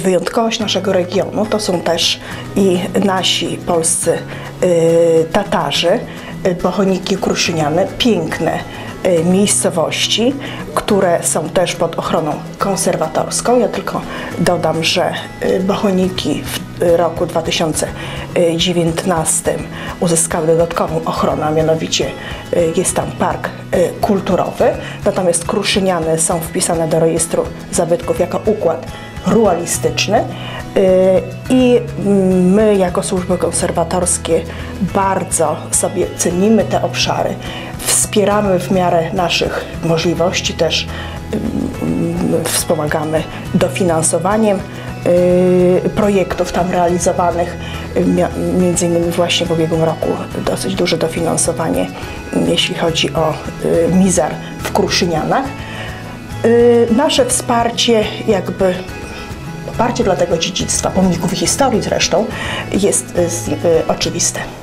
Wyjątkowość naszego regionu to są też i nasi polscy Tatarzy, Bohoniki Kruszyniane, piękne miejscowości, które są też pod ochroną konserwatorską. Ja tylko dodam, że Bohoniki w roku 2019 uzyskały dodatkową ochronę, a mianowicie jest tam park kulturowy, natomiast Kruszyniane są wpisane do rejestru zabytków jako układ ruralistyczny i my jako służby konserwatorskie bardzo sobie cenimy te obszary, wspieramy w miarę naszych możliwości, też wspomagamy dofinansowaniem projektów tam realizowanych, między innymi właśnie w ubiegłym roku dosyć duże dofinansowanie, jeśli chodzi o Mizar w Kruszynianach. Nasze wsparcie, poparcie dla tego dziedzictwa, pomników i historii zresztą, jest oczywiste.